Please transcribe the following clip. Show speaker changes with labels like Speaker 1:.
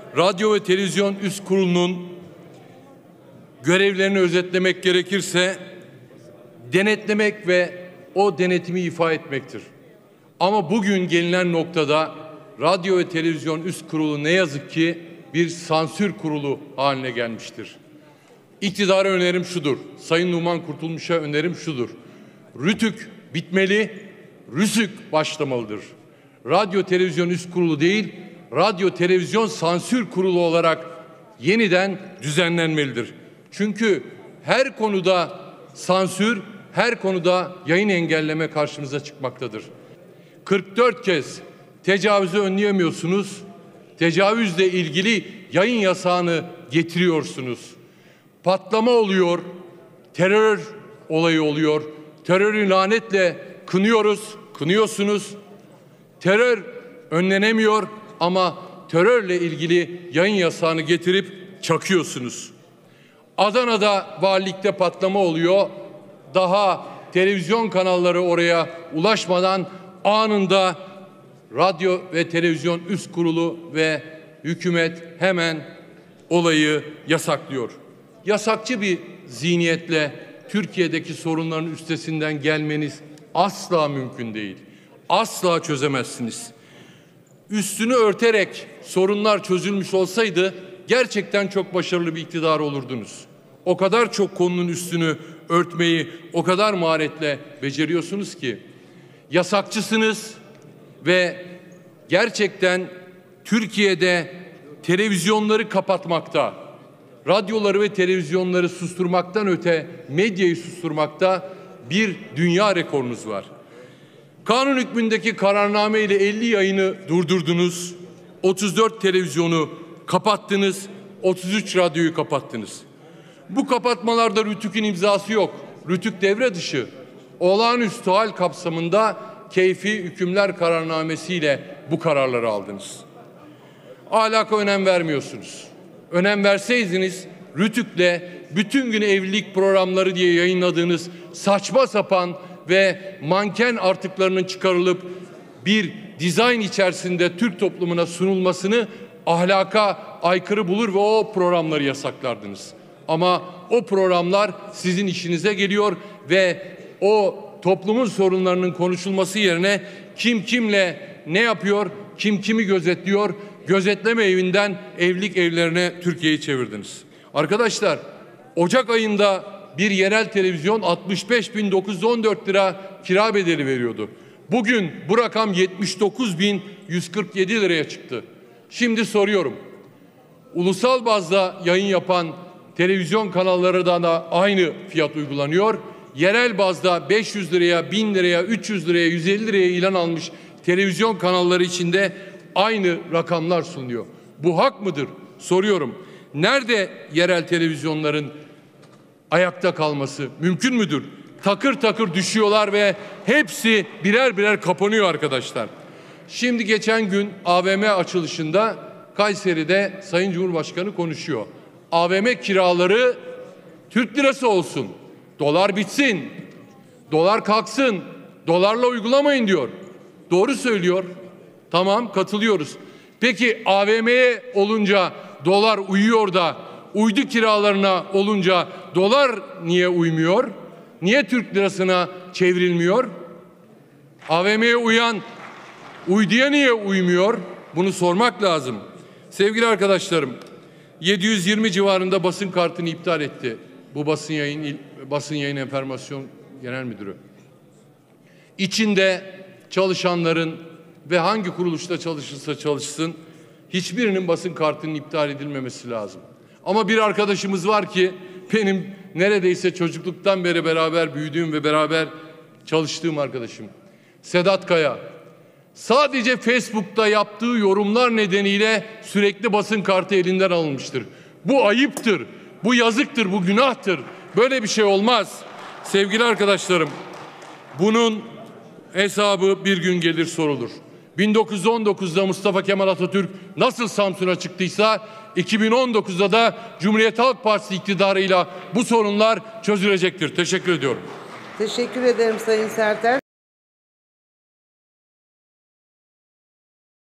Speaker 1: Radyo ve Televizyon Üst Kurulu'nun görevlerini özetlemek gerekirse denetlemek ve o denetimi ifa etmektir. Ama bugün gelinen noktada Radyo ve Televizyon Üst Kurulu ne yazık ki bir sansür kurulu haline gelmiştir. İktidara önerim şudur, Sayın Numan Kurtulmuş'a önerim şudur: RTÜK bitmeli, RÜSÜK başlamalıdır. Radyo Televizyon Üst Kurulu değil, Radyo Televizyon Sansür Kurulu olarak yeniden düzenlenmelidir. Çünkü her konuda sansür, her konuda yayın engelleme karşımıza çıkmaktadır. 44 kez tecavüzü önleyemiyorsunuz, tecavüzle ilgili yayın yasağını getiriyorsunuz. Patlama oluyor, terör olayı oluyor, terörü lanetle kınıyorsunuz. Terör önlenemiyor ama terörle ilgili yayın yasağını getirip çakıyorsunuz. Adana'da valilikte patlama oluyor. Daha televizyon kanalları oraya ulaşmadan anında Radyo ve Televizyon Üst Kurulu ve hükümet hemen olayı yasaklıyor. Yasakçı bir zihniyetle Türkiye'deki sorunların üstesinden gelmeniz asla mümkün değil. Asla çözemezsiniz. Üstünü örterek sorunlar çözülmüş olsaydı gerçekten çok başarılı bir iktidar olurdunuz. O kadar çok konunun üstünü örtmeyi o kadar maharetle beceriyorsunuz ki yasakçısınız ve gerçekten Türkiye'de televizyonları kapatmakta, radyoları ve televizyonları susturmaktan öte medyayı susturmakta bir dünya rekorunuz var. Kanun hükmündeki kararname ile 50 yayını durdurdunuz, 34 televizyonu kapattınız, 33 radyoyu kapattınız. Bu kapatmalarda RTÜK'ün imzası yok. RTÜK devre dışı. Olağanüstü hal kapsamında keyfi hükümler kararnamesiyle bu kararları aldınız. Ahlaka önem vermiyorsunuz. Önem verseydiniz RTÜK'le bütün gün evlilik programları diye yayınladığınız saçma sapan ve manken artıklarının çıkarılıp bir dizayn içerisinde Türk toplumuna sunulmasını ahlaka aykırı bulur ve o programları yasaklardınız. Ama o programlar sizin işinize geliyor ve o toplumun sorunlarının konuşulması yerine kim kimle ne yapıyor, kim kimi gözetliyor, gözetleme evinden evlilik evlerine Türkiye'yi çevirdiniz. Arkadaşlar, Ocak ayında bir yerel televizyon 65.914 lira kira bedeli veriyordu. Bugün bu rakam 79.147 liraya çıktı. Şimdi soruyorum, ulusal bazda yayın yapan televizyon kanalları da aynı fiyat uygulanıyor. Yerel bazda 500 liraya, 1000 liraya, 300 liraya, 150 liraya ilan almış televizyon kanalları içinde aynı rakamlar sunuluyor. Bu hak mıdır? Soruyorum. Nerede yerel televizyonların ayakta kalması mümkün müdür? Takır takır düşüyorlar ve hepsi birer birer kapanıyor arkadaşlar. Şimdi geçen gün AVM açılışında Kayseri'de Sayın Cumhurbaşkanı konuşuyor. AVM kiraları Türk lirası olsun. Dolar bitsin. Dolar kalksın. Dolarla uygulamayın diyor. Doğru söylüyor. Tamam, katılıyoruz. Peki AVM'ye olunca dolar uyuyor da uydu kiralarına olunca dolar niye uymuyor? Niye Türk lirasına çevrilmiyor? AVM'ye uyan uyduya niye uymuyor? Bunu sormak lazım. Sevgili arkadaşlarım, 720 civarında basın kartını iptal etti bu basın yayın enformasyon genel müdürü. İçinde çalışanların ve hangi kuruluşta çalışırsa çalışsın hiçbirinin basın kartının iptal edilmemesi lazım. Ama bir arkadaşımız var ki benim neredeyse çocukluktan beri beraber büyüdüğüm ve beraber çalıştığım arkadaşım Sedat Kaya. Sadece Facebook'ta yaptığı yorumlar nedeniyle sürekli basın kartı elinden alınmıştır. Bu ayıptır, bu yazıktır, bu günahtır. Böyle bir şey olmaz. Sevgili arkadaşlarım, bunun hesabı bir gün gelir sorulur. 1919'da Mustafa Kemal Atatürk nasıl Samsun'a çıktıysa 2019'da da Cumhuriyet Halk Partisi iktidarıyla bu sorunlar çözülecektir. Teşekkür ediyorum.
Speaker 2: Teşekkür ederim Sayın Serter.